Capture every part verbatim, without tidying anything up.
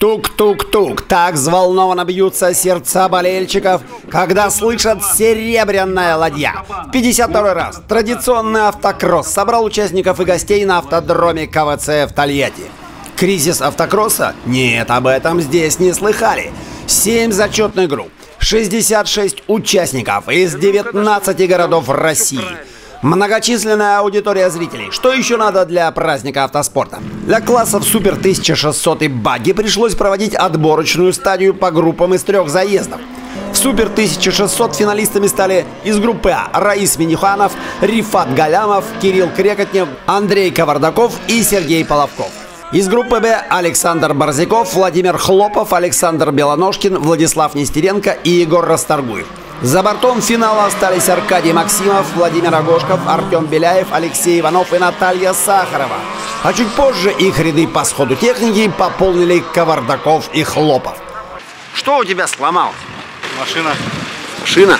Тук-тук-тук, так взволнованно бьются сердца болельщиков, когда слышат «Серебряная ладья». пятьдесят второй раз традиционный автокросс собрал участников и гостей на автодроме ка вэ цэ в Тольятти. Кризис автокросса? Нет, об этом здесь не слыхали. Семь зачетных групп, шестьдесят шесть участников из девятнадцати городов России. Многочисленная аудитория зрителей. Что еще надо для праздника автоспорта? Для классов Супер тысяча шестьсот и багги пришлось проводить отборочную стадию по группам из трех заездов. В Супер тысяча шестьсот финалистами стали из группы А Раис Миниханов, Рифат Галямов, Кирилл Крекотнев, Андрей Кавардаков и Сергей Половков. Из группы Б Александр Борзяков, Владимир Хлопов, Александр Белоножкин, Владислав Нестеренко и Егор Расторгуев. За бортом финала остались Аркадий Максимов, Владимир Агошков, Артем Беляев, Алексей Иванов и Наталья Сахарова. А чуть позже их ряды по сходу техники пополнили Кавардаков и Хлопов. Что у тебя сломалось? Машина. Шина?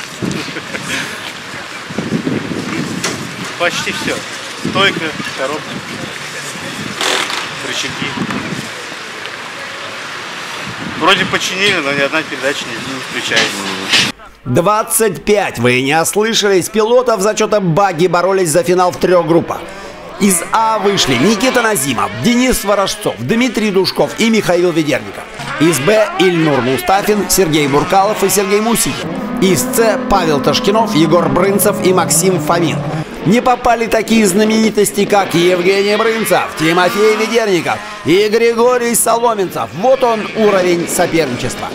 Почти все. Стойка, коробка, рычаги. Вроде починили, но ни одна передача не включается. двадцать пять, вы не ослышались, пилотов зачета багги боролись за финал в трех группах. Из А вышли Никита Назимов, Денис Ворожцов, Дмитрий Душков и Михаил Ведерников. Из Б Ильнур Мустафин, Сергей Буркалов и Сергей Мусикин. Из С Павел Ташкинов, Егор Брынцев и Максим Фомин. Не попали такие знаменитости, как Евгений Брынцев, Тимофей Ведерников и Григорий Соломенцев. Вот он уровень соперничества.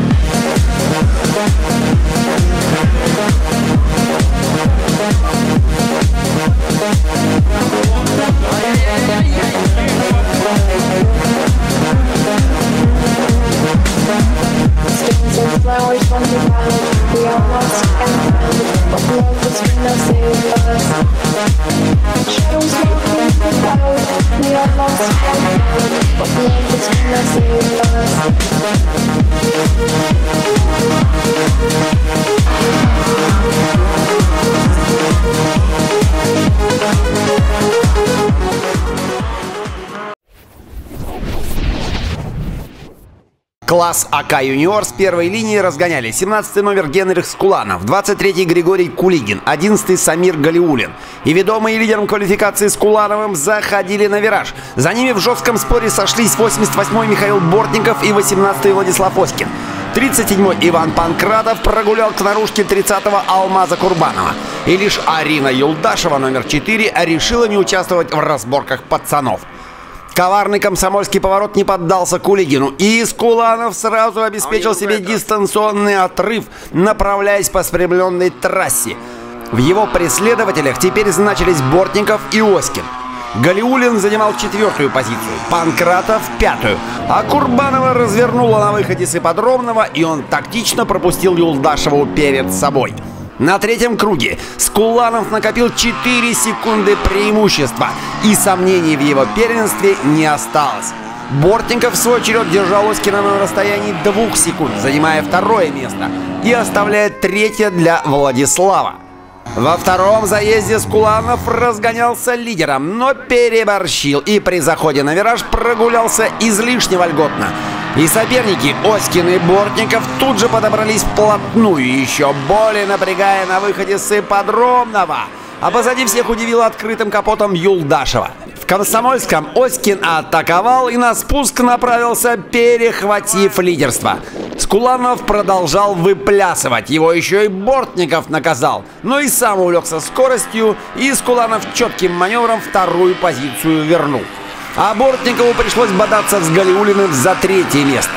Класс АК Юниор с первой линии разгоняли семнадцатый номер Генрих Скуланов, двадцать третий Григорий Кулигин, одиннадцатый Самир Галиулин. И ведомые лидером квалификации Скулановым заходили на вираж. За ними в жестком споре сошлись восемьдесят восьмой Михаил Бортников и восемнадцатый Владислав Оськин. тридцать седьмой Иван Панкратов прогулял к наружке тридцатого Алмаза Курбанова. И лишь Арина Юлдашева, номер четыре, решила не участвовать в разборках пацанов. Коварный комсомольский поворот не поддался Кулигину, и Скуланов сразу обеспечил себе дистанционный отрыв, направляясь по спрямленной трассе. В его преследователях теперь значились Бортников и Оськин. Галиулин занимал четвертую позицию, Панкратов — пятую, а Курбанова развернула на выходе с ипподромного, и он тактично пропустил Юлдашеву перед собой. На третьем круге Скуланов накопил четыре секунды преимущества, и сомнений в его первенстве не осталось. Бортников в свой черед держал Оськина на расстоянии двух секунд, занимая второе место, и оставляя третье для Владислава. Во втором заезде Скуланов разгонялся лидером, но переборщил и при заходе на вираж прогулялся излишне вольготно. И соперники Оськин и Бортников тут же подобрались вплотную, еще более напрягая на выходе с ипподромного. А позади всех удивила открытым капотом Юлдашева. В Комсомольском Оськин атаковал и на спуск направился, перехватив лидерство. Скуланов продолжал выплясывать, его еще и Бортников наказал, но и сам увлекся скоростью, и Скуланов четким маневром вторую позицию вернул. А Бортникову пришлось бодаться с Галиулиным за третье место.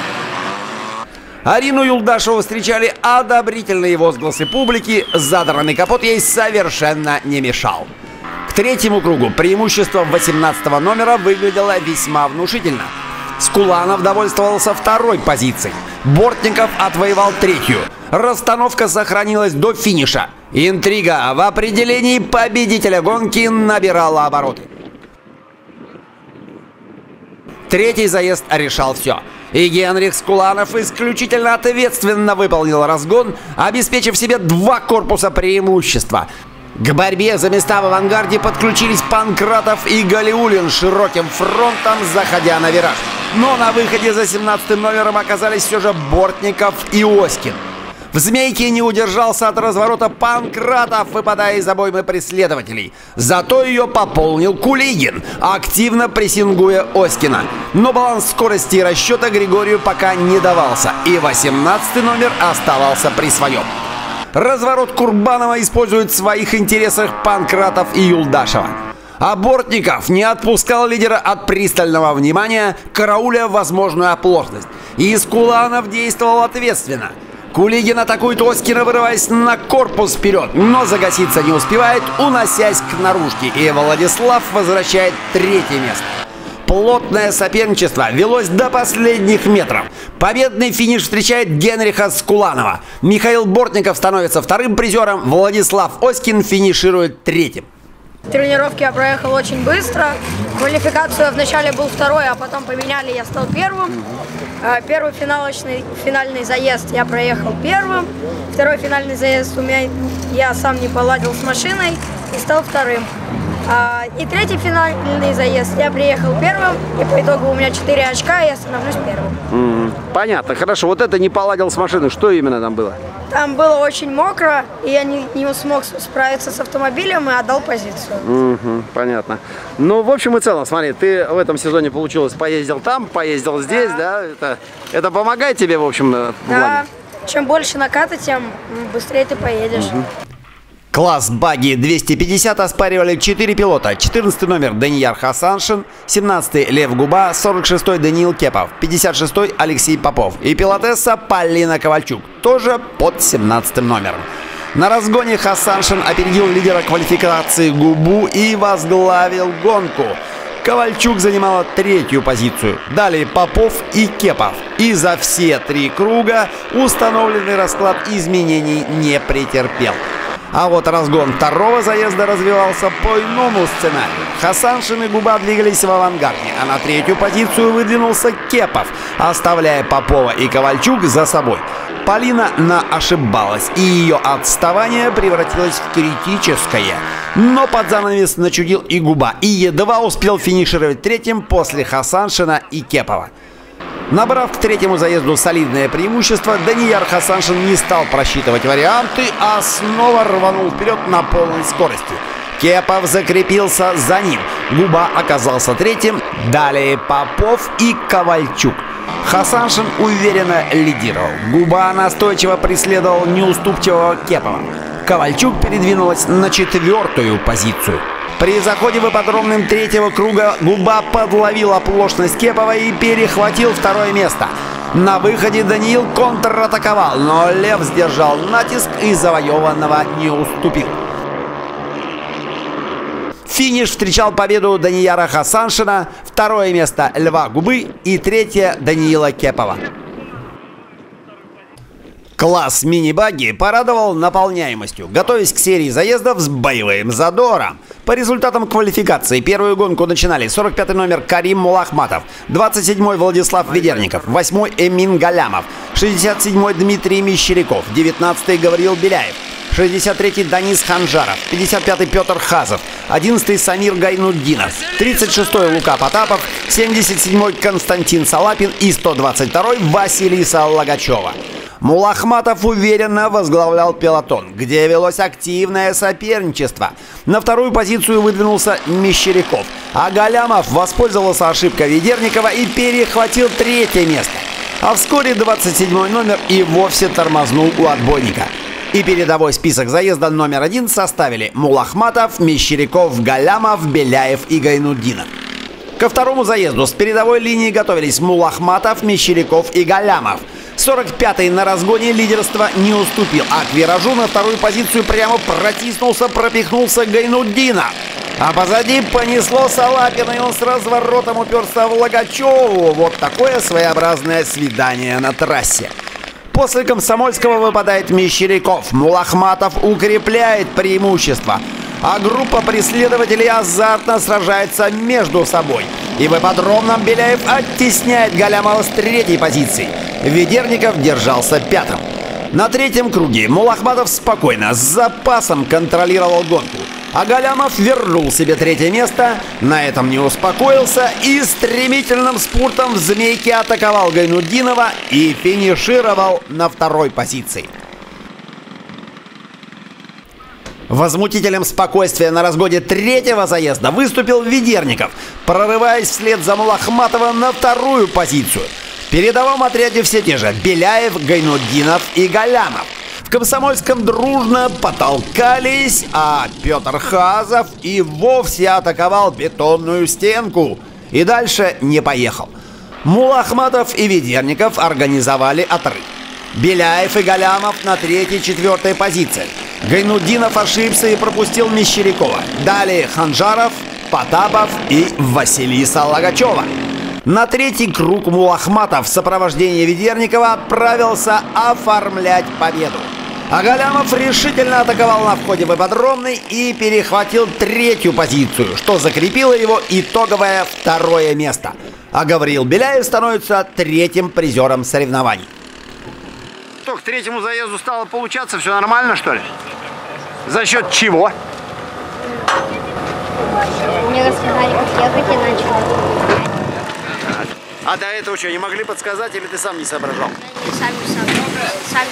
Арину Юлдашеву встречали одобрительные возгласы публики, задранный капот ей совершенно не мешал. К третьему кругу преимущество восемнадцатого номера выглядело весьма внушительно. Скуланов довольствовался второй позицией, Бортников отвоевал третью. Расстановка сохранилась до финиша. Интрига в определении победителя гонки набирала обороты. Третий заезд решал все. И Генрих Скуланов исключительно ответственно выполнил разгон, обеспечив себе два корпуса преимущества. К борьбе за места в авангарде подключились Панкратов и Галиулин широким фронтом, заходя на вираж. Но на выходе за семнадцатым номером оказались все же Бортников и Оськин. В «Змейке» не удержался от разворота Панкратов, выпадая из обоймы преследователей. Зато ее пополнил Кулигин, активно прессингуя Оськина. Но баланс скорости и расчета Григорию пока не давался, и восемнадцатый номер оставался при своем. Разворот Курбанова использует в своих интересах Панкратов и Юлдашева. А Бортников не отпускал лидера от пристального внимания, карауля возможную оплошность. И Скуланов действовал ответственно. Кулигин атакует Оськина, вырываясь на корпус вперед, но загаситься не успевает, уносясь к наружке, и Владислав возвращает третье место. Плотное соперничество велось до последних метров. Победный финиш встречает Генриха Скуланова. Михаил Бортников становится вторым призером, Владислав Оськин финиширует третьим. Тренировки я проехал очень быстро. Квалификацию вначале был второй, а потом поменяли, я стал первым. Первый финалочный, финальный заезд я проехал первым. Второй финальный заезд у меня я сам не поладил с машиной и стал вторым. И третий финальный заезд я приехал первым, и по итогу у меня четыре очка, и я становлюсь первым. Mm, понятно, хорошо. Вот это не поладил с машиной. Что именно там было? Там было очень мокро, и я не, не смог справиться с автомобилем и отдал позицию. Mm-hmm, понятно. Ну, в общем и целом, смотри, ты в этом сезоне получилось, поездил там, поездил здесь, да? да? Это, это помогает тебе, в общем, в Да, Владе? Чем больше наката, тем быстрее ты поедешь. Mm-hmm. Класс багги двести пятьдесят оспаривали четыре пилота. четырнадцатый номер Данияр Хасаншин, семнадцатый Лев Губа, сорок шестой Даниил Кепов, пятьдесят шестой Алексей Попов и пилотесса Полина Ковальчук, тоже под семнадцатым номером. На разгоне Хасаншин опередил лидера квалификации Губу и возглавил гонку. Ковальчук занимала третью позицию. Далее Попов и Кепов. И за все три круга установленный расклад изменений не претерпел. А вот разгон второго заезда развивался по иному сценарию. Хасаншин и Губа двигались в авангарде, а на третью позицию выдвинулся Кепов, оставляя Попова и Ковальчук за собой. Полина наошибалась, и ее отставание превратилось в критическое. Но под занавес начудил и Губа, и едва успел финишировать третьим после Хасаншина и Кепова. Набрав к третьему заезду солидное преимущество, Данияр Хасаншин не стал просчитывать варианты, а снова рванул вперед на полной скорости. Кепов закрепился за ним, Губа оказался третьим, далее Попов и Ковальчук. Хасаншин уверенно лидировал, Губа настойчиво преследовал неуступчивого Кепова. Ковальчук передвинулась на четвертую позицию. При заходе в ипподромным третьего круга Губа подловил оплошность Кепова и перехватил второе место. На выходе Даниил контратаковал, но Лев сдержал натиск и завоеванного не уступил. Финиш встречал победу Данияра Хасаншина, второе место Льва Губы и третье Даниила Кепова. Класс мини-багги порадовал наполняемостью, готовясь к серии заездов с боевым задором. По результатам квалификации первую гонку начинали сорок пятый номер Карим Мулахматов, двадцать седьмой Владислав Ведерников, восьмой Эмин Галямов, шестьдесят седьмой Дмитрий Мещеряков, девятнадцатый Гавриил Беляев, шестьдесят третий Данис Ханжаров, пятьдесят пятый Петр Хазов, одиннадцатый Самир Гайнуддинов, тридцать шестой Лука Потапов, семьдесят седьмой Константин Салапин и сто двадцать второй Василиса Логачева. Мулахматов уверенно возглавлял пелотон, где велось активное соперничество. На вторую позицию выдвинулся Мещеряков, а Галямов воспользовался ошибкой Ведерникова и перехватил третье место. А вскоре двадцать седьмой номер и вовсе тормознул у отбойника. И передовой список заезда номер один составили Мулахматов, Мещеряков, Галямов, Беляев и Гайнуддинов. Ко второму заезду с передовой линии готовились Мулахматов, Мещеряков и Галямов. сорок пятый на разгоне лидерства не уступил, а к виражу на вторую позицию прямо протиснулся, пропихнулся Гайнуддинов. А позади понесло Салапина, и он с разворотом уперся в Логачеву. Вот такое своеобразное свидание на трассе. После Комсомольского выпадает Мещеряков. Мулахматов укрепляет преимущество. А группа преследователей азартно сражается между собой. И в ипподромном Беляев оттесняет Галямова с третьей позиции. Ведерников держался пятым. На третьем круге Мулахматов спокойно, с запасом контролировал гонку. А Галямов вернул себе третье место, на этом не успокоился и стремительным спуртом в змейке атаковал Гайнутдинова и финишировал на второй позиции. Возмутителем спокойствия на разгоне третьего заезда выступил Ведерников, прорываясь вслед за Мулахматовым на вторую позицию. В передовом отряде все те же: Беляев, Гайнутдинов и Галямов. В Комсомольском дружно потолкались, а Петр Хазов и вовсе атаковал бетонную стенку и дальше не поехал. Мулахматов и Ведерников организовали отрыв. Беляев и Галямов на третьей-четвертой позиции. Гайнутдинов ошибся и пропустил Мещерякова. Далее Ханжаров, Потапов и Василиса Логачева. На третий круг Мулахматов в сопровождении Ведерникова отправился оформлять победу. А Галямов решительно атаковал на входе в ипподромный и перехватил третью позицию, что закрепило его итоговое второе место. А Гавриил Беляев становится третьим призером соревнований. Что, к третьему заезду стало получаться? Все нормально, что ли? За счет чего? Мне рассказали, как ехать и начал. А до этого что, не могли подсказать или ты сам не соображал? Сами, сами, сами.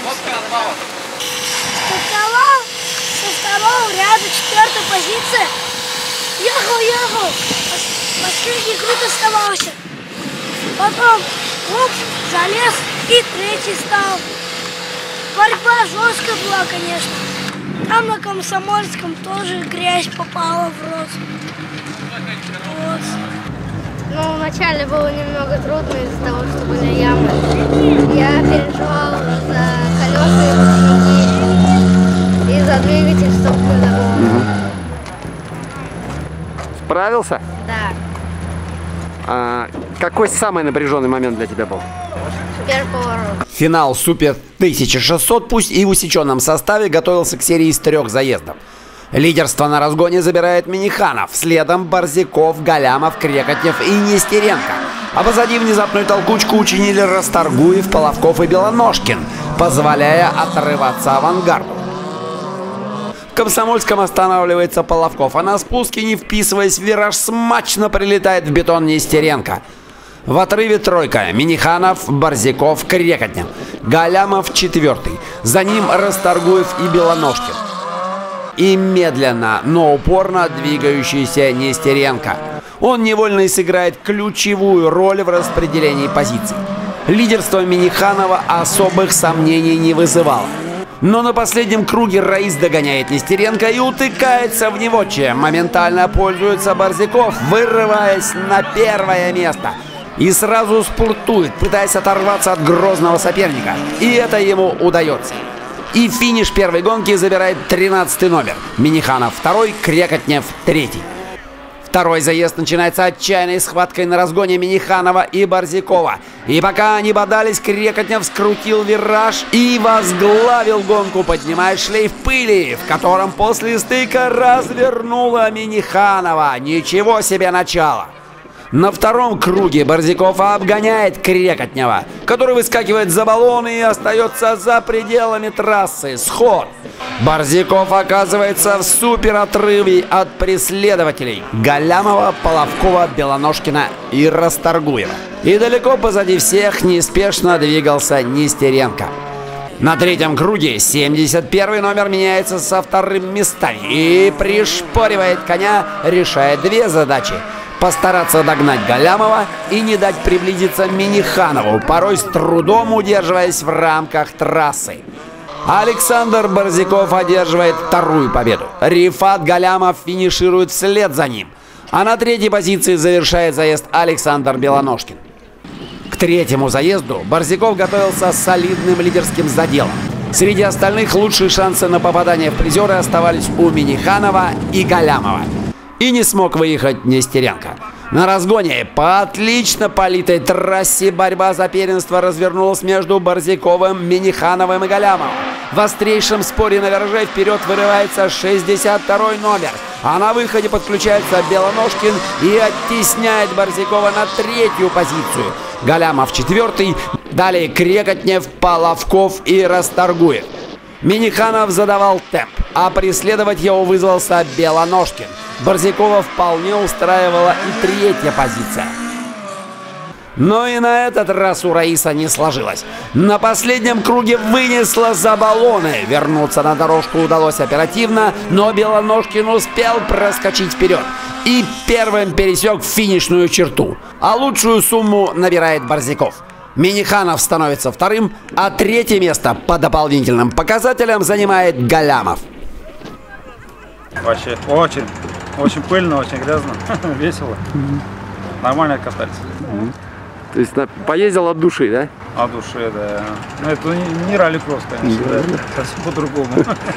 Стартовал со второго ряда, четвертой позиции. Ехал, ехал. Последний круг оставался. Потом, оп, залез и третий стал. Борьба жесткая была, конечно. Там на Комсомольском тоже грязь попала в рот. Вот. Ну, вначале было немного трудно из-за того, что были ямы. Я переживал за колеса и за двигатель, чтобы не забыл. Справился? Да. А, какой самый напряженный момент для тебя был? Первый поворот. Финал Супер тысяча шестьсот, пусть и в усеченном составе, готовился к серии из трех заездов. Лидерство на разгоне забирает Миниханов, следом Борзяков, Галямов, Крекотнев и Нестеренко. А позади внезапную толкучку учинили Расторгуев, Половков и Белоножкин, позволяя отрываться авангарду. В Комсомольском останавливается Половков, а на спуске, не вписываясь в вираж, смачно прилетает в бетон Нестеренко. В отрыве тройка: Миниханов, Борзяков, Крекотнев. Галямов четвертый. За ним Расторгуев и Белоножкин. И медленно, но упорно двигающийся Нестеренко. Он невольно и сыграет ключевую роль в распределении позиций. Лидерство Миниханова особых сомнений не вызывало. Но на последнем круге Раис догоняет Нестеренко и утыкается в него, чем моментально пользуется Борзяков, вырываясь на первое место. И сразу спуртует, пытаясь оторваться от грозного соперника. И это ему удается. И финиш первой гонки забирает тринадцатый номер. Миниханов второй, Крекотнев третий. Второй заезд начинается отчаянной схваткой на разгоне Миниханова и Борзякова. И пока они бодались, Крекотнев скрутил вираж и возглавил гонку, поднимая шлейф пыли, в котором после стыка развернула Миниханова. Ничего себе начало! На втором круге Борзяков обгоняет Крекотнева, который выскакивает за баллоны и остается за пределами трассы. Сход. Борзяков оказывается в суперотрыве от преследователей Галямова, Половкова, Белоножкина и Расторгуева. И далеко позади всех неспешно двигался Нестеренко. На третьем круге семьдесят первый номер меняется со вторым местами и, пришпоривает коня, решает две задачи: постараться догнать Галямова и не дать приблизиться Миниханову, порой с трудом удерживаясь в рамках трассы. Александр Борзяков одерживает вторую победу. Рифат Галямов финиширует вслед за ним. А на третьей позиции завершает заезд Александр Белоножкин. К третьему заезду Борзяков готовился с солидным лидерским заделом. Среди остальных лучшие шансы на попадание в призеры оставались у Миниханова и Галямова. И не смог выехать Нестеренко. На разгоне по отлично политой трассе борьба за первенство развернулась между Борзяковым, Минихановым и Галямовым. В острейшем споре на вираже вперед вырывается шестьдесят второй номер, а на выходе подключается Белоножкин и оттесняет Борзякова на третью позицию. Галямов четвертый, далее Крекотнев, Половков и Расторгуев. Миниханов задавал темп. а преследовать его вызвался Белоножкин. Борзякова вполне устраивала и третья позиция. Но и на этот раз у Раиса не сложилось. На последнем круге вынесла за баллоны. Вернуться на дорожку удалось оперативно, но Белоножкин успел проскочить вперед и первым пересек финишную черту. А лучшую сумму набирает Борзяков. Миниханов становится вторым, а третье место по дополнительным показателям занимает Галямов. Вообще очень, очень пыльно, очень грязно, весело. Нормально катались. То есть поездил от души, да? От души, да. Ну это не, не ралли-кросс, конечно, да. Совсем по-другому.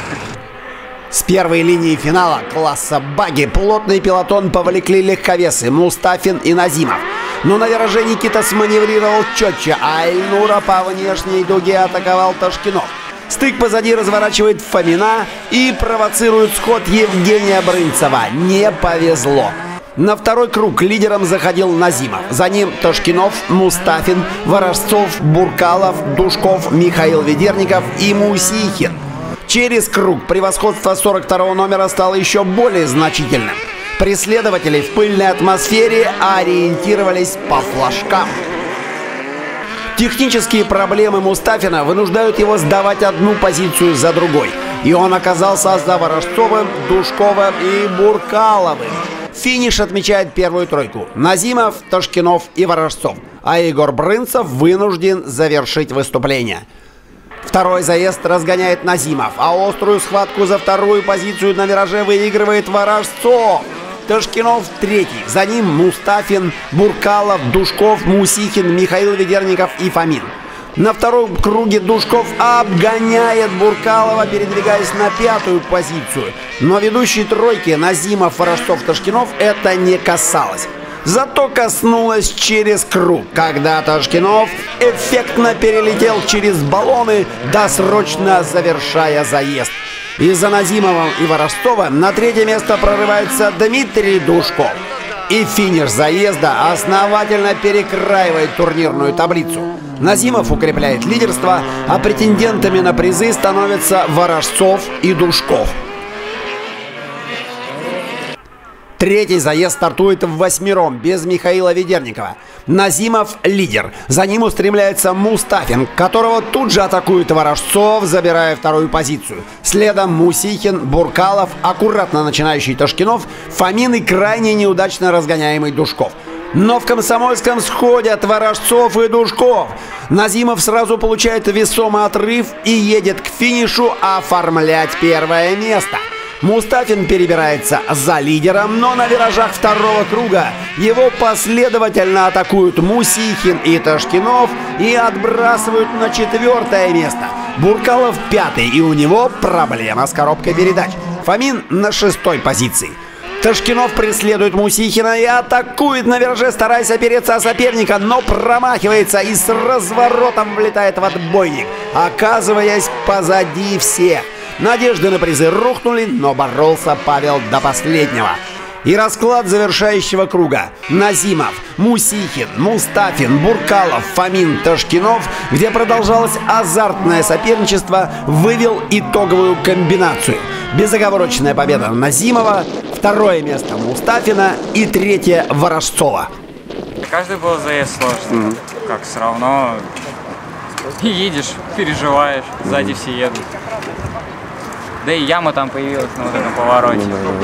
С первой линии финала класса багги плотный пелотон повлекли легковесы Мустафин и Назимов. Но на вираже Никита сманеврировал четче, а Эльнура по внешней дуге атаковал Ташкинов. Стык позади разворачивает Фомина и провоцирует сход Евгения Брынцева. Не повезло. На второй круг лидером заходил Назимов. За ним Ташкинов, Мустафин, Ворожцов, Буркалов, Душков, Михаил Ведерников и Мусихин. Через круг превосходство сорок второго номера стало еще более значительным. Преследователи в пыльной атмосфере ориентировались по флажкам. Технические проблемы Мустафина вынуждают его сдавать одну позицию за другой. И он оказался за Ворожцовым, Душковым и Буркаловым. Финиш отмечает первую тройку: Назимов, Ташкинов и Ворожцов. А Егор Брынцев вынужден завершить выступление. Второй заезд разгоняет Назимов, а острую схватку за вторую позицию на вираже выигрывает Ворожцов. Ташкинов третий, за ним Мустафин, Буркалов, Душков, Мусихин, Михаил Ведерников и Фомин. На втором круге Душков обгоняет Буркалова, передвигаясь на пятую позицию. Но ведущей тройки Назимов, Ворожцов, Ташкинов это не касалось. Зато коснулось через круг, когда Ташкинов эффектно перелетел через баллоны, досрочно завершая заезд. Из-за Назимова и Ворожцова на третье место прорывается Дмитрий Душков. И финиш заезда основательно перекраивает турнирную таблицу. Назимов укрепляет лидерство, а претендентами на призы становятся Ворожцов и Душков. Третий заезд стартует в восьмером, без Михаила Ведерникова. Назимов лидер. За ним устремляется Мустафин, которого тут же атакует Ворожцов, забирая вторую позицию. Следом Мусихин, Буркалов, аккуратно начинающий Ташкинов, Фомин и крайне неудачно разгоняемый Душков. Но в Комсомольском сходят Ворожцов и Душков. Назимов сразу получает весомый отрыв и едет к финишу оформлять первое место. Мустафин перебирается за лидером, но на виражах второго круга его последовательно атакуют Мусихин и Ташкинов и отбрасывают на четвертое место. Буркалов пятый, и у него проблема с коробкой передач. Фомин на шестой позиции. Ташкинов преследует Мусихина и атакует на вираже, стараясь опереться о соперника, но промахивается и с разворотом влетает в отбойник, оказываясь позади всех. Надежды на призы рухнули, но боролся Павел до последнего. И расклад завершающего круга: Назимов, Мусихин, Мустафин, Буркалов, Фомин, Ташкинов, где продолжалось азартное соперничество, вывел итоговую комбинацию: безоговорочная победа Назимова, второе место Мустафина и третье Ворожцова. Каждый был заезд сложный, mm-hmm. как все равно едешь, переживаешь, сзади все едут. Да и яма там появилась на вот этом повороте.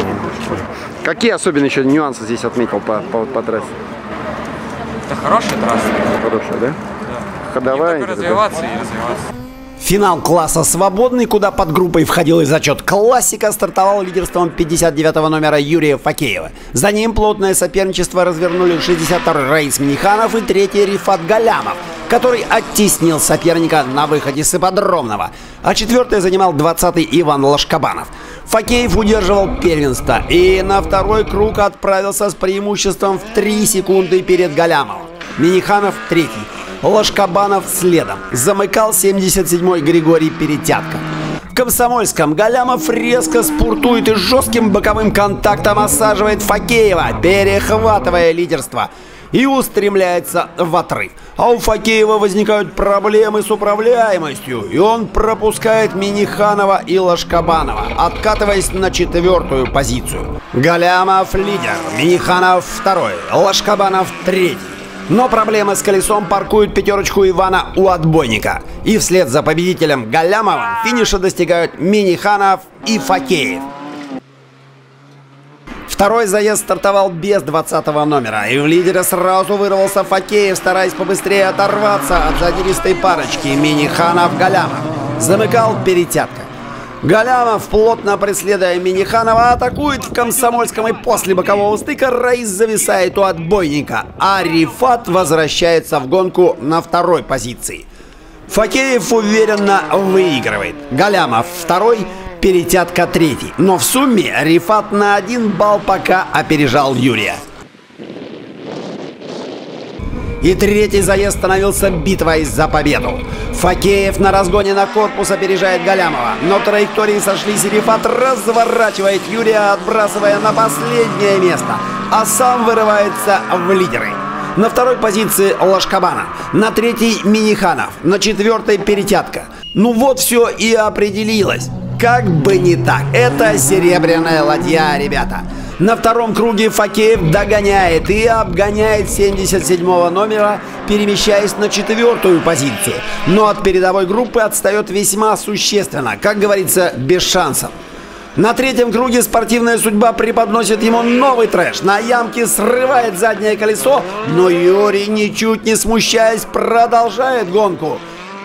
Какие особенно еще нюансы здесь отметил по, по, по трассе? Это хорошая трасса. Хорошая, да? Да. Ходовая. И только развиваться и развиваться. Финал класса «Свободный», куда под группой входил и зачет «Классика», стартовал лидерством пятьдесят девятого номера Юрия Факеева. За ним плотное соперничество развернули шестьдесят второй Раис Миниханов и третий Рифат Галямов, который оттеснил соперника на выходе с ипподромного. А четвертый занимал двадцатый Иван Лашкабанов. Факеев удерживал первенство и на второй круг отправился с преимуществом в три секунды перед Галямовым. Миниханов третий. Лашкабанов следом. Замыкал семьдесят седьмой Григорий Перетятко. В Комсомольском Галямов резко спуртует и жестким боковым контактом осаживает Факеева, перехватывая лидерство, и устремляется в отрыв. А у Факеева возникают проблемы с управляемостью, и он пропускает Миниханова и Лашкабанова, откатываясь на четвертую позицию. Галямов лидер, Миниханов второй, Лашкабанов третий. Но проблемы с колесом паркуют пятерочку Ивана у отбойника. И вслед за победителем Галямовым финиша достигают Миниханов и Факеев. Второй заезд стартовал без двадцатого номера, и в лидере сразу вырвался Факеев, стараясь побыстрее оторваться от задиристой парочки Миниханов-Галямов. Замыкал перетятка. Галямов, плотно преследуя Миниханова, атакует в Комсомольском, и после бокового стыка Раис зависает у отбойника, а Рифат возвращается в гонку на второй позиции. Факеев уверенно выигрывает. Галямов второй, перетятка третий. Но в сумме Рифат на один балл пока опережал Юрия. И третий заезд становился битвой за победу. Факеев на разгоне на корпус опережает Галямова, но траектории сошлись, и Рифат разворачивает Юрия, отбрасывая на последнее место, а сам вырывается в лидеры. На второй позиции Лашкабана, на третьей Миниханов, на четвертой перетятка. Ну вот все и определилось. Как бы не так, это серебряная ладья, ребята. На втором круге Факеев догоняет и обгоняет семьдесят седьмого номера, перемещаясь на четвертую позицию. Но от передовой группы отстает весьма существенно, как говорится, без шансов. На третьем круге спортивная судьба преподносит ему новый трэш. На ямке срывает заднее колесо, но Юрий, ничуть не смущаясь, продолжает гонку.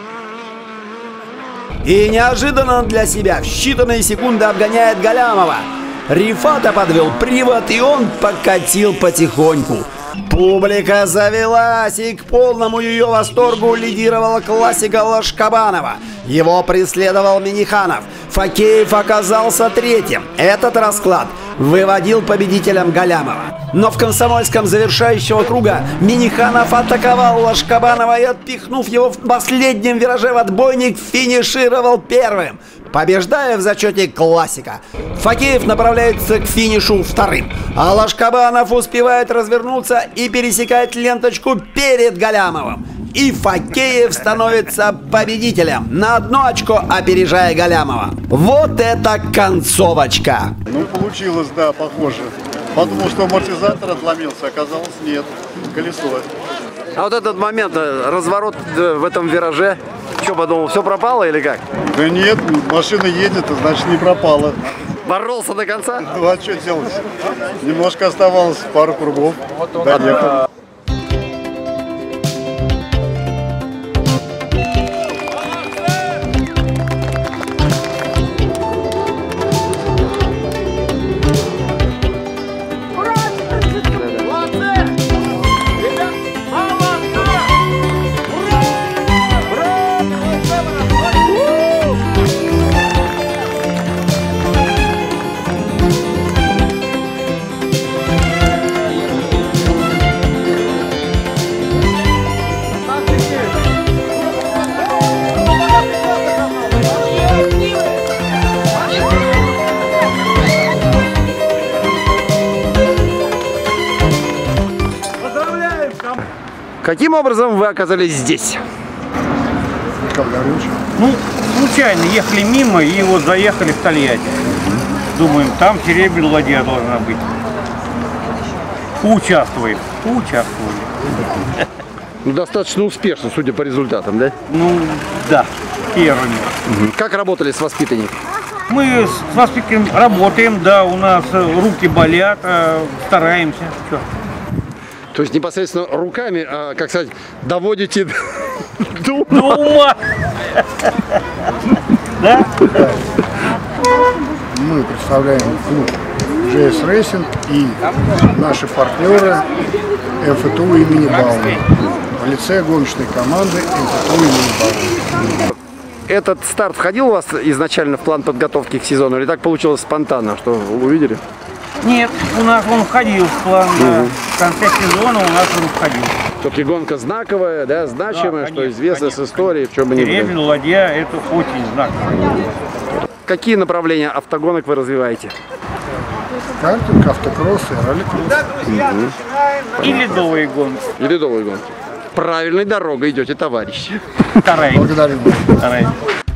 И неожиданно для себя в считанные секунды обгоняет Галямова. Рифата подвел привод, и он покатил потихоньку. Публика завелась, и к полному ее восторгу лидировала классика Лашкабанова. Его преследовал Миниханов. Факеев оказался третьим. Этот расклад выводил победителем Галямова. Но в Комсомольском завершающего круга Миниханов атаковал Лашкабанова и, отпихнув его в последнем вираже в отбойник, финишировал первым, побеждая в зачете классика. Факеев направляется к финишу вторым, а Лашкабанов успевает развернуться и пересекает ленточку перед Галямовым. И Факеев становится победителем, на одно очко опережая Галямова. Вот это концовочка! Ну, получилось, да, похоже. Потому что амортизатор отломился, оказалось, нет. Колесо. А вот этот момент, разворот в этом вираже, что подумал, все пропало или как? Да нет, машина едет, значит не пропала. Боролся до конца? Ну а что делать? Немножко оставалось, пару кругов. Доехал. Каким образом вы оказались здесь? Ну, случайно ехали мимо и вот заехали в Тольятти. Думаем, там серебряная ладья должна быть. Поучаствуем. Поучаствовали. Ну, достаточно успешно, судя по результатам, да? Ну, да, первыми. Угу. Как работали с воспитанниками? Мы с воспитанниками работаем, да, у нас руки болят, стараемся. Что? То есть непосредственно руками, а, как сказать, доводите до ума. Да? Мы представляем клуб джей эс Racing и наши партнеры эф и ту имени Бауна в лице гоночной команды эф и ту имени Бауна. Этот старт входил у вас изначально в план подготовки к сезону или так получилось спонтанно, что увидели? Нет, у нас он входил в план, да. В конце сезона у нас он входил. Все-таки гонка знаковая, да, значимая, да, конечно, что известно конечно, с историей, в чем бы ни было. Серебряная ладья — это очень знаково. Какие направления автогонок вы развиваете? Картинг, автокросс и ралли-кросс. Угу. И ледовые гонки. И ледовые гонки. правильной дорогой идете, товарищи. Тарей. Благодарю. Тарей.